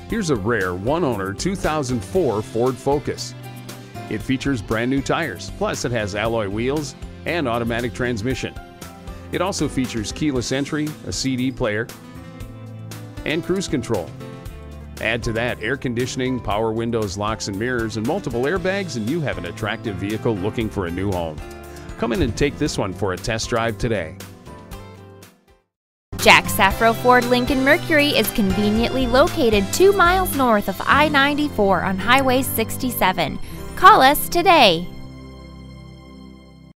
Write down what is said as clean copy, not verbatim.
Here's a rare one-owner 2004 Ford Focus. It features brand new tires, plus it has alloy wheels and automatic transmission. It also features keyless entry, a CD player, and cruise control. Add to that air conditioning, power windows, locks and mirrors, and multiple airbags, and you have an attractive vehicle looking for a new home. Come in and take this one for a test drive today. Jack's Safro Ford Lincoln Mercury is conveniently located 2 miles north of I-94 on Highway 67. Call us today.